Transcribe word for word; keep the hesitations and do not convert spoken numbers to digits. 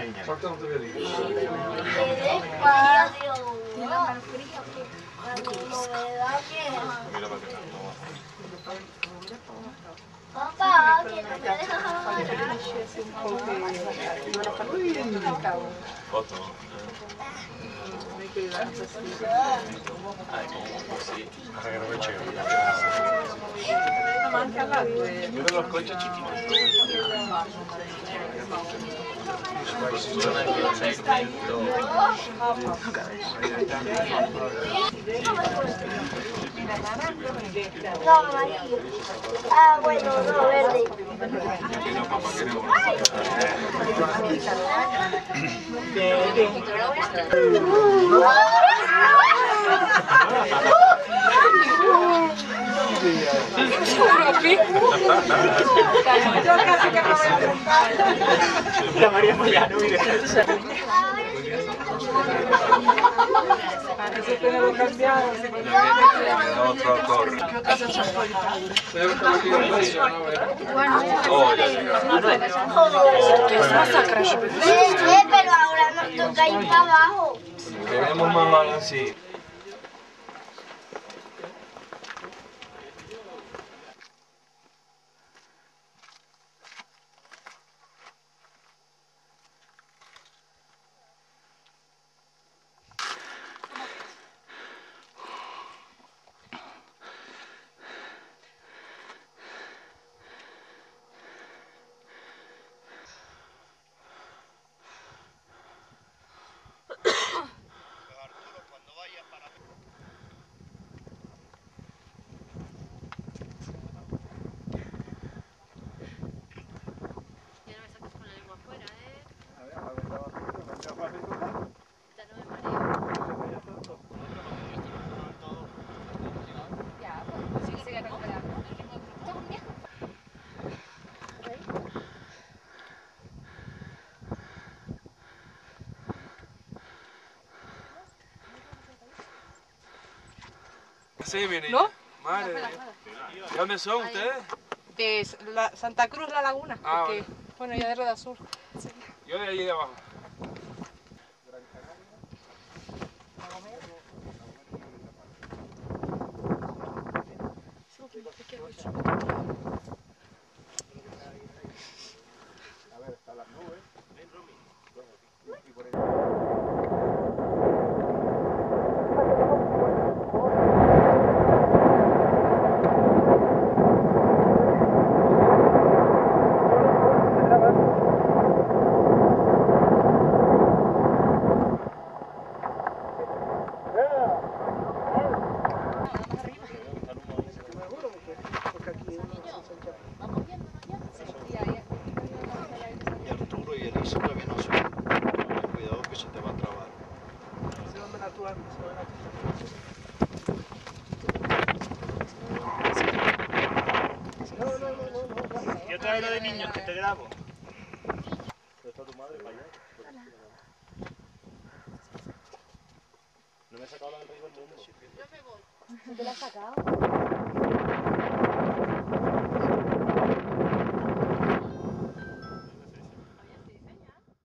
Salta un toque. Papá, que no me dejas hablar. Foto. Ay, como così. Ahora que no me eche. Mira los coches chiquitos. No, amarillo. Ah, bueno, no, verde. La María Mariano, mire. Eso tenemos cambiado. Otro corre. Eh, pero ahora nos toca ir para abajo. Queremos más balancito. Sí, mi niña. ¿No? Madre mía. ¿De dónde son ustedes? De la Santa Cruz, La Laguna. Ah, porque, bueno, ya de Rueda Sur. Yo de allí de abajo. A ver, están las nubes. Ven, Romy. Y por ahí. Cuidado que se te va a trabar. Yo traigo lo de niños que te grabo. No me he sacado la del rey del mundo. ¿Te la has sacado?